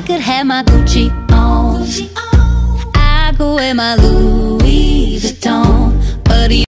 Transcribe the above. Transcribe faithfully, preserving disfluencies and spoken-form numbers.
could have my Gucci on, I could wear my Louis